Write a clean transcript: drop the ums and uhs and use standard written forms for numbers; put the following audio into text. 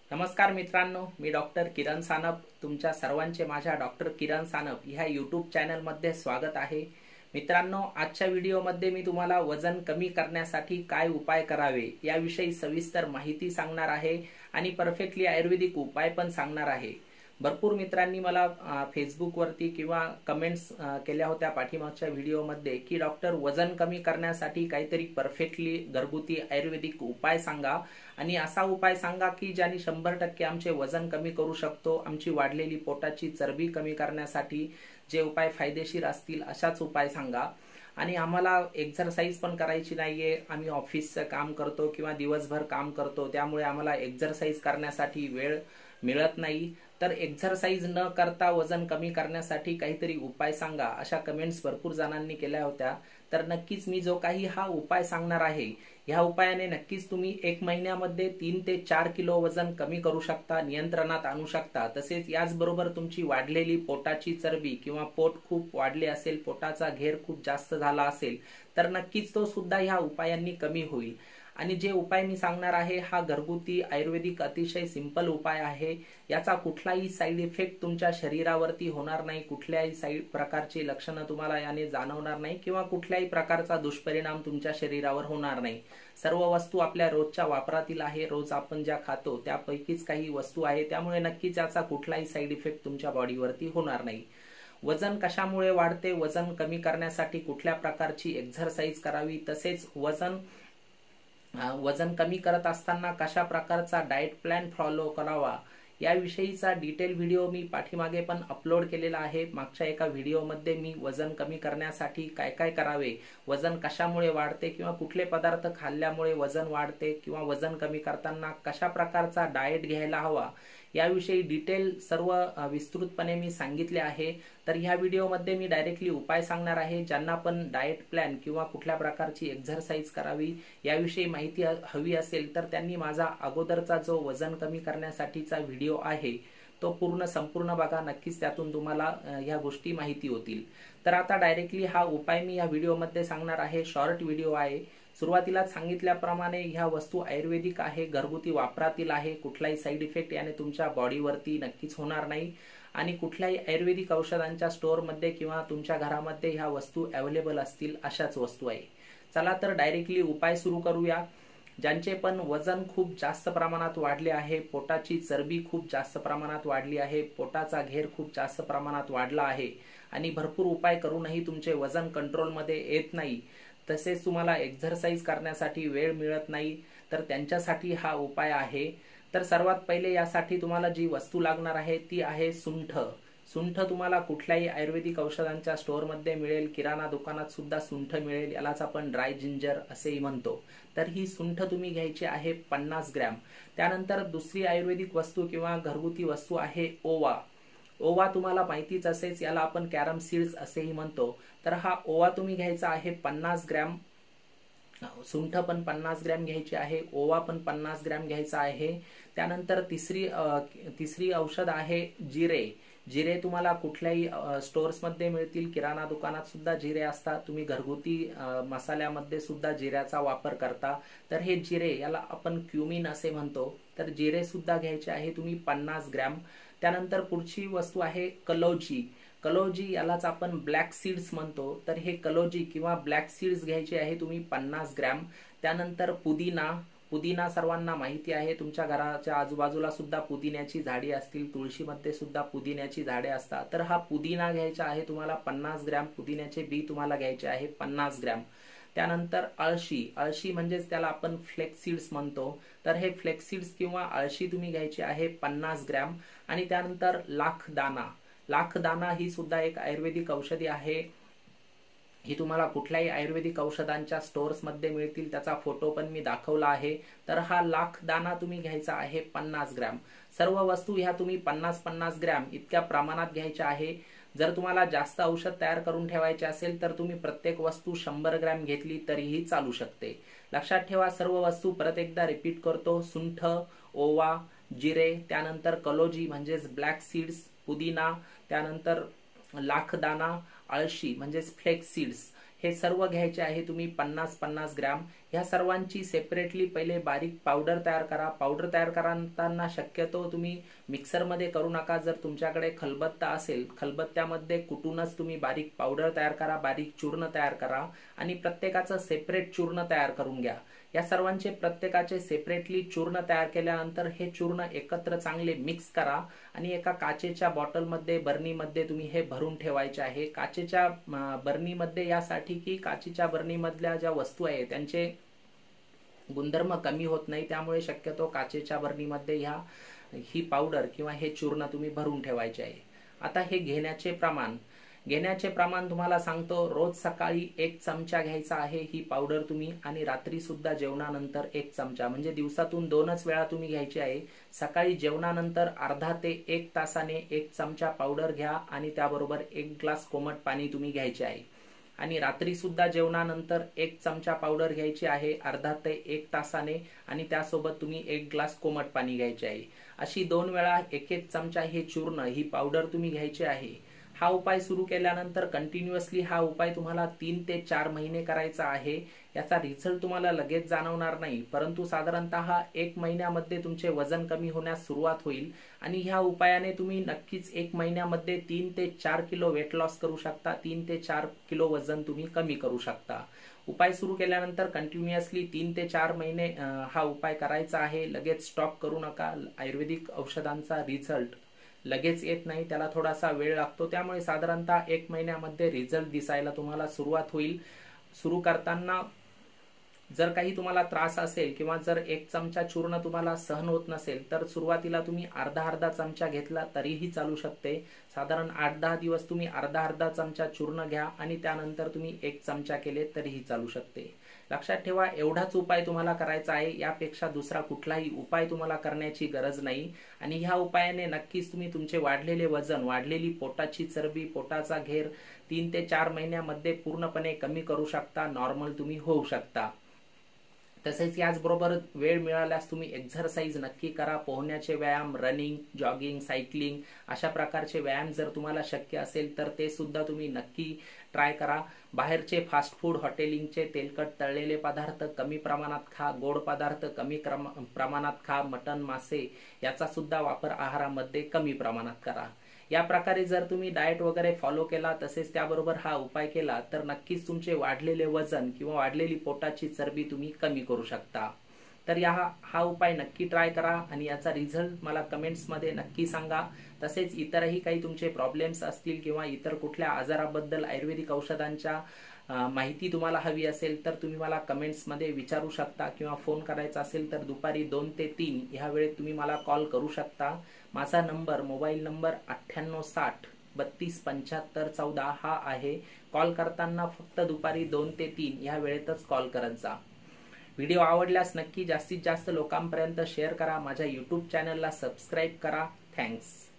नमस्कार मित्रांनो, मी डॉक्टर किरण सानप. तुमच्या सर्वांचे माझ्या डॉक्टर किरण सानप ह्या यूट्यूब चॅनलमध्ये स्वागत आहे. मित्रांनो, आजच्या व्हिडिओमध्ये मी तुम्हाला वजन कमी करण्यासाठी काय उपाय करावे याविषयी सविस्तर माहिती सांगणार आहे आणि परफेक्टली आयुर्वेदिक उपाय पण सांगणार आहे. भरपूर मित्रांनी मला फेसबुकवरती किंवा कमेंट्स केल्या होत्या पाठीमागच्या व्हिडिओमध्ये की डॉक्टर वजन कमी करण्यासाठी काहीतरी परफेक्टली घरगुती आयुर्वेदिक उपाय सांगा आणि असा उपाय सांगा की ज्याने 100% आमचे वजन कमी करू शकतो. आमची वाढलेली पोटाची चरबी कमी करण्यासाठी जे उपाय फायदेशीर असतील अशाच उपाय सांगा. आणि आम्हाला एक्सरसाइज पण करायची नाहीये, आम्ही ऑफिसचं काम करतो किंवा दिवसभर काम करतो, त्यामुळे आम्हाला एक्सरसाइज करण्यासाठी वेळ मिळत नाही. तर एक्सरसाइज न करता वजन कमी करण्यासाठी काहीतरी उपाय सांगा अशा कमेंट्स भरपूर जणांनी केल्या होत्या. तर नक्कीच मी जो काही हा उपाय सांगणार आहे, ह्या उपायाने नक्कीच तुम्ही 1 महिन्यामध्ये 3 ते 4 किलो वजन कमी करू शकता, नियंत्रणात आणू शकता. तसेच याचबरोबर तुमची वाढलेली पोटाची चरबी किंवा पोट खूप वाढले असेल, पोटाचा घेर खूप जास्त झाला असेल, तर नक्कीच तो सुद्धा ह्या उपायांनी कमी होईल. आणि जे उपाय मी सांगणार आहे हा घरगुती आयुर्वेदिक अतिशय सिंपल उपाय आहे. याचा कुठलाही साईड इफेक्ट तुमच्या शरीरावरती होणार नाही, कुठल्याही प्रकारची लक्षणं तुम्हाला याने जाणवणार नाही किंवा कुठल्याही प्रकारचा दुष्परिणाम तुमच्या शरीरावर होणार नाही. सर्व वस्तू आपल्या रोजच्या वापरातील आहे, रोज आपण ज्या खातो त्यापैकीच काही वस्तू आहे, त्यामुळे नक्कीच याचा कुठलाही साईड इफेक्ट तुमच्या बॉडीवरती होणार नाही. वजन कशामुळे वाढते, वजन कमी करण्यासाठी कुठल्या प्रकारची एक्सरसाइज करावी, तसेच वजन कमी करत असताना कशा प्रकारचा डाएट प्लॅन फॉलो करावा याविषयीचा डिटेल व्हिडिओ मी पाठीमागे पण अपलोड केलेला आहे. मागच्या एका व्हिडिओमध्ये मी वजन कमी करण्यासाठी काय काय करावे, वजन कशामुळे वाढते किंवा कुठले पदार्थ खाल्ल्यामुळे वजन वाढते किंवा वजन कमी करताना कशा प्रकारचा डाएट घ्यायला हवा याविषयी डिटेल सर्व विस्तृतपणे मी सांगितले आहे. तर ह्या व्हिडिओमध्ये मी डायरेक्टली उपाय सांगणार आहे. ज्यांना पण डाएट प्लॅन किंवा कुठल्या प्रकारची एक्सरसाइज करावी याविषयी माहिती हवी असेल तर त्यांनी माझा अगोदरचा जो वजन कमी करण्यासाठीचा व्हिडिओ आहे तो संपूर्ण बघा. नक्कीच त्यातून तुम्हाला ह्या गोष्टी माहिती होतील. तर आता डायरेक्टली हा उपाय मी या व्हिडिओमध्ये सांगणार आहे. शॉर्ट व्हिडिओ आहे. सुरुवातीला सांगितल्याप्रमाणे ह्या वस्तू आयुर्वेदिक आहे, घरगुती वापरातील आहे. कुठलाही साईड इफेक्ट याने तुमच्या बॉडीवरती नक्कीच होणार नाही आणि कुठल्याही आयुर्वेदिक औषधांच्या स्टोअरमध्ये किंवा तुमच्या घरामध्ये ह्या वस्तू अवेलेबल असतील अशाच वस्तू आहे. चला तर डायरेक्टली उपाय सुरू करूया. ज्यांचे पण वजन खूप जास्त प्रमाणात वाढले आहे, पोटाची चरबी खूप जास्त प्रमाणात वाढली आहे, पोटाचा घेर खूप जास्त प्रमाणात वाढला आहे आणि भरपूर उपाय करूनही तुमचे वजन कंट्रोलमध्ये येत नाही, तसेच तुम्हाला एक्सरसाइज करण्यासाठी वेळ मिळत नाही, तर त्यांच्यासाठी हा उपाय आहे. तर सर्वात पहिले यासाठी तुम्हाला जी वस्तू लागणार आहे ती आहे सुंठ. सुंठ तुम्हाला कुठल्याही आयुर्वेदिक औषधांच्या स्टोअरमध्ये मिळेल, किराणा दुकानात सुद्धा सुंठ मिळेल. यालाच आपण ड्राय जिंजर असेही म्हणतो. तर ही सुंठ तुम्ही घ्यायची आहे 50 ग्रॅम. त्यानंतर दुसरी आयुर्वेदिक वस्तू किंवा घरगुती वस्तू आहे ओवा. ओवा तुम्हाला माहितीच असेल, याला आपण कॅरम सीड्स असेही म्हणतो. तर हा ओवा तुम्ही घ्यायचा आहे 50 ग्रॅम. सुंठ पण 50 ग्रॅम घ्यायची आहे, ओवा पण 50 ग्रॅम घ्यायचा आहे. त्यानंतर तिसरी औषध आहे जिरे. जिरे तुम्हाला कुठल्याही स्टोअर्समध्ये मिळतील, किराणा दुकानात सुद्धा जिरे असतात, तुम्ही घरगुती मसाल्यामध्ये सुद्धा जिऱ्याचा वापर करता. तर हे जिरे याला आपण क्युमिन असे म्हणतो. तर जिरे सुद्धा घ्यायचे आहे तुम्ही 50 ग्रॅम. त्यानंतर पुढची वस्तू आहे कलौजी. कलौजी यालाच आपण ब्लॅक सीड्स म्हणतो. तर हे कलौजी किंवा ब्लॅक सीड्स घ्यायचे आहे तुम्ही 50 ग्रॅम. त्यानंतर पुदिना. पुदिना सर्वांना माहिती आहे, तुमच्या घराच्या आजूबाजूला सुद्धा पुदिन्याची झाडी असतील, तुळशीमध्ये सुद्धा पुदिन्याची झाडे असतात. तर हा पुदिना घ्यायचा आहे तुम्हाला 50 ग्रॅम. पुदिन्याचे बी तुम्हाला घ्यायचे आहे 50 ग्रॅम. त्यानंतर अळशी. अळशी म्हणजेच त्याला आपण फ्लेक्स सीड्स म्हणतो. तर हे फ्लेक्स सीड्स किंवा अळशी तुम्ही घ्यायची आहे 50 ग्रॅम. आणि त्यानंतर लाखदाना. लाखदाना ही सुद्धा एक आयुर्वेदिक औषधी आहे. ही तुम्हाला कुठल्याही आयुर्वेदिक औषधांच्या स्टोअर्समध्ये मिळतील, त्याचा फोटो पण मी दाखवला आहे. तर हा लाखदाना तुम्ही घ्यायचा आहे 50 ग्रॅम. सर्व वस्तू ह्या तुम्ही 50-50 ग्रॅम इतक्या प्रमाणात घ्यायच्या आहे. जर तुम्हाला जास्त औषध तयार करून ठेवायचे असेल तर तुम्ही प्रत्येक वस्तू 100 ग्रॅम घेतली तरीही चालू शकते. लक्षात ठेवा, सर्व वस्तू परत एकदा रिपीट करतो. सुंठ, ओवा, जिरे, त्यानंतर कलौजी म्हणजेच ब्लॅक सीड्स, पुदिना, त्यानंतर लाखदाना, अळशी म्हणजेच फ्लेक्स सीड्स. हे सर्व घ्यायचे आहे तुम्ही 50-50 ग्रॅम। ह्या सर्वांची सेपरेटली पहिले बारीक पावडर तयार करा। पावडर तयार करताना शक्यतो तुम्ही मिक्सरमध्ये करू नका। जर तुमच्याकडे खलबत्ता असेल, खलबत्त्यामध्ये कुटूनच तुम्ही बारीक पावडर तयार करा, बारीक चूर्ण तयार करा आणि प्रत्येकाचं सेपरेट चूर्ण तयार करून घ्या। या सर्वांचे प्रत्येकाचे सेपरेटली चूर्ण तयार केल्यानंतर हे चूर्ण एकत्र चांगले मिक्स करा आणि एका काचेच्या बॉटलमध्ये, बरणीमध्ये तुम्ही हे भरून ठेवायचे आहे। काचेच्या बरणीमध्ये यासाठी की काचेच्या बरणीमधल्या ज्या वस्तू आहेत त्यांचे गुणधर्म कमी होत नाही, त्यामुळे शक्यतो काचेच्या बरणीमध्ये ही पावडर किंवा हे चूर्ण तुम्ही भरून ठेवायचे आहे। आता हे घेण्याचे प्रमाण तुम्हाला सांगतो। रोज सकाळी 1 चमचा घ्यायचा आहे ही पावडर तुम्ही, आणि रात्री सुद्धा जेवणानंतर 1 चमचा, म्हणजे दिवसातून 2च वेळा तुम्ही घ्यायची आहे। सकाळी जेवणानंतर अर्धा ते 1 तासाने 1 चमचा पावडर घ्या आणि त्याबरोबर 1 ग्लास कोमट पाणी तुम्ही घ्यायचे आहे। आणि रात्री सुद्धा जेवणानंतर 1 चमचा पावडर घ्यायची आहे अर्धा ते 1 तासाने, आणि त्यासोबत तुम्ही 1 ग्लास कोमट पाणी घ्यायचे आहे। अशी 2 वेळा 1-1 चमचा हे चूर्ण, ही पावडर तुम्ही घ्यायची आहे। हा उपाय सुरू केल्यानंतर कंटिन्युअसली हा उपाय तुम्हाला 3 ते 4 महिने करायचा आहे। याचा रिझल्ट तुम्हाला लगेच जाणवणार नाही, परंतु साधारणतः 1 महिन्यामध्ये तुमचे वजन कमी होण्यास सुरुवात होईल आणि ह्या उपायाने तुम्ही नक्कीच 1 महिन्यामध्ये 3 ते 4 किलो वेट लॉस करू शकता। 3 ते 4 किलो वजन तुम्ही कमी करू शकता। उपाय सुरू केल्यानंतर कंटिन्युअसली 3 ते 4 महिने हा उपाय करायचा आहे। लगेच स्टॉप करू नका। आयुर्वेदिक औषधांचा रिझल्ट लगेच येत नाही, त्याला थोडासा वेळ लागतो, त्यामुळे साधारणतः 1 महिन्यामध्ये रिझल्ट दिसायला तुम्हाला सुरुवात होईल। सुरू करताना जर काही तुम्हाला त्रास असेल किंवा जर 1 चमचा चूर्ण तुम्हाला सहन होत नसेल तर सुरुवातीला तुम्ही अर्धा चमचा घेतला तरीही चालू शकते। साधारण 8-10 दिवस तुम्ही अर्धा चमचा चूर्ण घ्या आणि त्यानंतर तुम्ही 1 चमचा केले तरीही चालू शकते। लक्षात ठेवा, एवढाच उपाय तुम्हाला करायचा आहे, यापेक्षा दुसरा कुठलाही उपाय तुम्हाला करण्याची गरज नाही। आणि ह्या उपायाने नक्कीच तुम्ही तुमचे वाढलेले वजन, वाढलेली पोटाची चरबी, पोटाचा घेर 3 ते 4 महिन्यामध्ये पूर्णपणे कमी करू शकता, नॉर्मल तुम्ही होऊ शकता। तसेच याचबरोबर वेळ मिळाल्यास तुम्ही एक्झरसाइज नक्की करा। पोहण्याचे व्यायाम, रनिंग, जॉगिंग, सायकलिंग अशा प्रकारचे व्यायाम जर तुम्हाला शक्य असेल तर ते सुद्धा तुम्ही नक्की ट्राय करा। बाहेरचे फास्ट फूड, हॉटेलिंगचे तेलकट तळलेले पदार्थ कमी प्रमाणात खा, गोड पदार्थ कमी प्रमाणात खा, मटण, मासे याचा सुद्धा वापर आहारामध्ये कमी प्रमाणात करा। या प्रकारे जर तुम्ही डाएट वगैरे फॉलो केला, तसेच त्याबरोबर हा उपाय केला तर नक्कीच तुमचे वाढलेले वजन किंवा वाढलेली पोटाची चरबी तुम्ही कमी करू शकता। तर हा उपाय नक्की ट्राय करा आणि याचा रिझल्ट मला कमेंट्समध्ये नक्की सांगा। तसेच इतरही काही तुमचे प्रॉब्लेम्स असतील किंवा इतर कुठल्या आजाराबद्दल आयुर्वेदिक औषधांच्या माहिती तुम्हाला हवी असेल तर तुम्ही मला कमेंट्समध्ये विचारू शकता, किंवा फोन करायचा असेल तर दुपारी 2 ते 3 ह्या वेळेत तुम्ही मला कॉल करू शकता। माझा मोबाईल नंबर 9860 32 75 14 हा आहे। कॉल करताना फक्त दुपारी 2 ते 3 ह्या वेळेतच कॉल करत जा। व्हिडिओ आवडल्यास नक्की जास्तीत जास्त लोकांपर्यंत शेअर करा। माझ्या YouTube चॅनलला सबस्क्राईब करा। थँक्स।